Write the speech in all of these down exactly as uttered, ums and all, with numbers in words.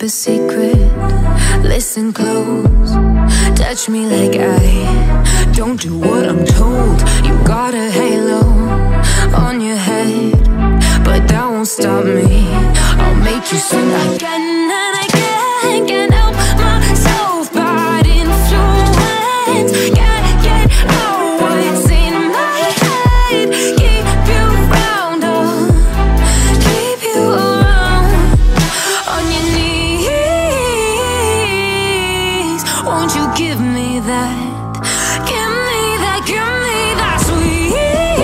secret. Listen close, touch me like I don't do what I'm told. You got a halo on your head, but that won't stop me. I'll make you sing again and again. Can't help myself, bad influence. Can't get out what's in my head. Keep you round, oh, keep you around. On your knees, won't you give me that? Give me that, give me that sweet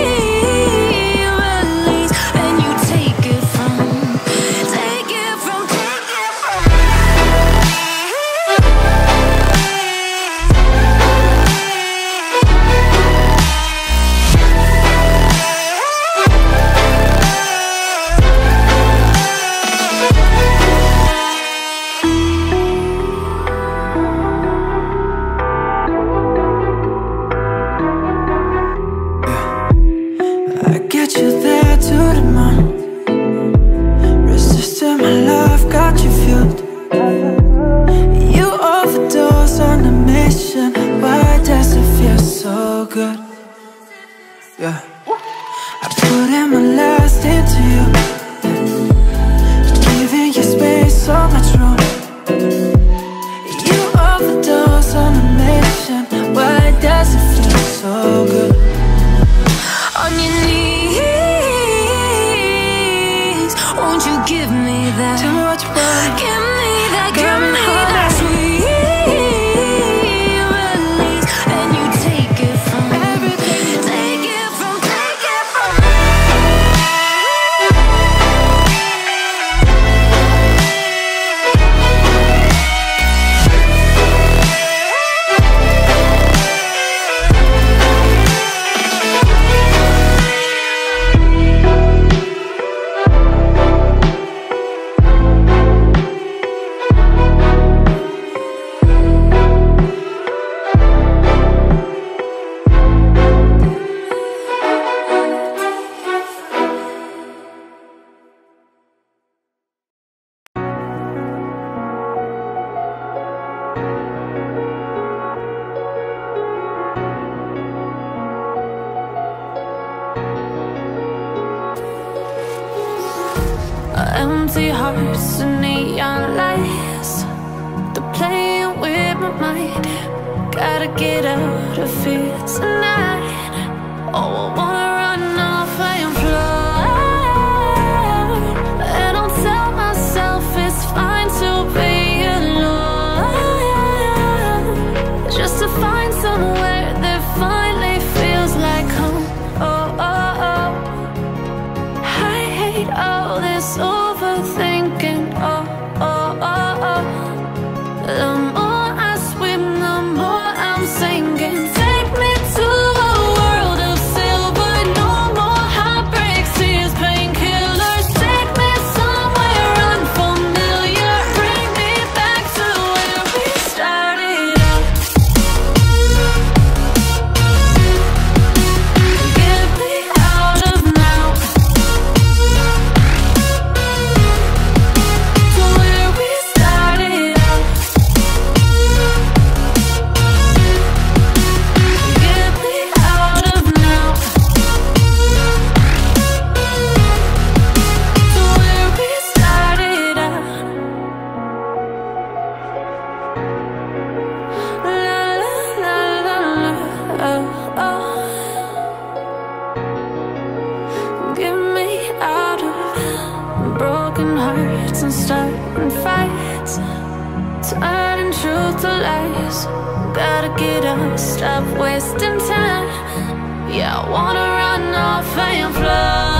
release. Then you take it from, take it from, take it from me. I get you there to the moon. Resisting my love, got you fueled. You overdose on a mission. Why does it feel so good? Yeah, I put in my last into you, giving you space, so much room. You overdose on a mission. Why does it feel so good? On your knees, won't you give me that? Tell me what you want. Give me that, give me that sweet release. And you take it from everything. Take it from, take it from me. Empty hearts and neon lights, they're playing with my mind. Gotta get out of here tonight. Oh, I wanna run off and fly. And I'll tell myself it's fine to be alone, just to find somewhere that finally feels like home. Oh, oh, oh, I hate all this overthinking. Oh, oh, oh, oh. The more I swim, the more I'm sinking. Take me to a world of silver. No more heartbreaks, tears, painkillers. Take me somewhere unfamiliar. Bring me back to where we started out. Get me out of now, to where we started out. Get me out of now, to where we started out. La la la la la, oh, oh. Get me out of broken hearts and starting fights, turning truth to lies. Gotta get up, stop wasting time. Yeah, I wanna run off and fly.